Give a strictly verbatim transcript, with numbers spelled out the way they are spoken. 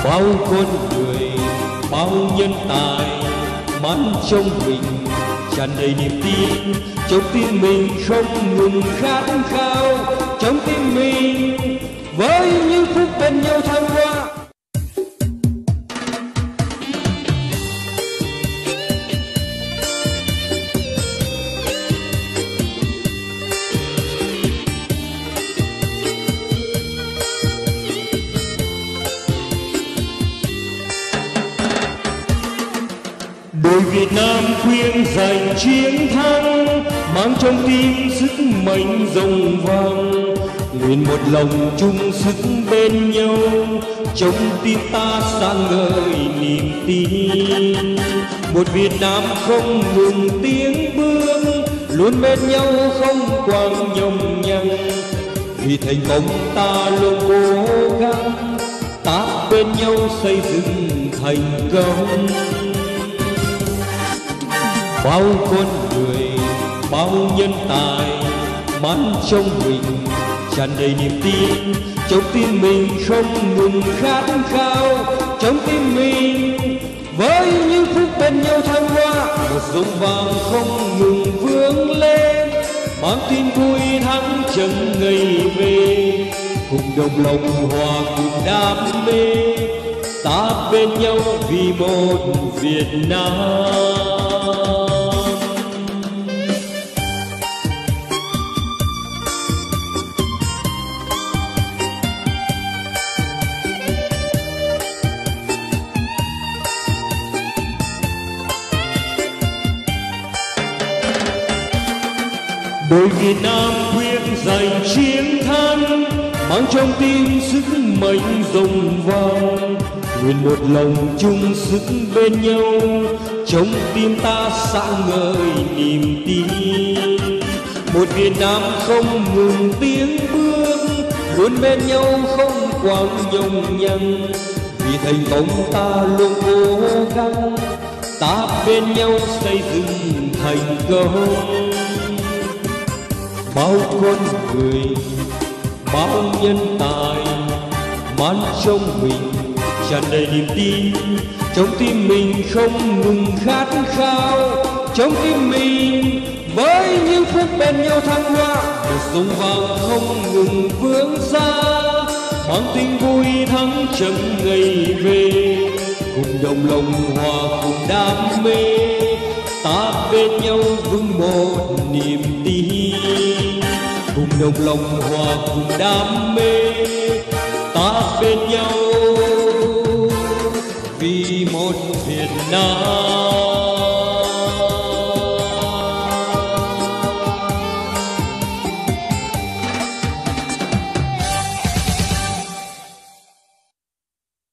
bao con người, bao nhân tài mang trong mình tràn đầy niềm tin. Trong tim mình không ngừng khát khao, trong tim mình với những phút bên nhau thăng hoa. Đội Việt Nam khuyên giành chiến thắng, mang trong tim sức mạnh rồng vang. Nguyện một lòng chung sức bên nhau, trong tim ta sáng ngời niềm tin. Một Việt Nam không ngừng tiến bước, luôn bên nhau không quang nhông nhằng. Vì thành công ta luôn cố gắng, ta bên nhau xây dựng thành công. Bao con người, bao nhân tài mang trong mình tràn đầy niềm tin. Trong tim mình không ngừng khát khao, trong tim mình với những phút bên nhau thăng hoa. Một dòng vàng không ngừng vươn lên, mang tin vui thắng chẳng ngày về. Cùng đồng lòng hòa cùng đam mê, ta bên nhau vì một Việt Nam. Đội Việt Nam quyết giành chiến thắng, mang trong tim sức mạnh rồng vang. Nguyện một lòng chung sức bên nhau, trong tim ta sáng ngời niềm tin. Một Việt Nam không ngừng tiến bước, luôn bên nhau không quang nhông nhằng. Vì thành công ta luôn cố gắng, ta bên nhau xây dựng thành công. Bao con người, bao nhân tài mang trong mình tràn đầy niềm tin. Trong tim mình không ngừng khát khao, trong tim mình với những phút bên nhau thăng hoa. Một sông vàng không ngừng vươn ra, mang tình vui thắng chẳng ngày về. Cùng đồng lòng hòa cùng đam mê, ta bên nhau vững một niềm tin. Cùng đồng lòng hòa cùng đam mê, ta bên nhau vì một Việt Nam.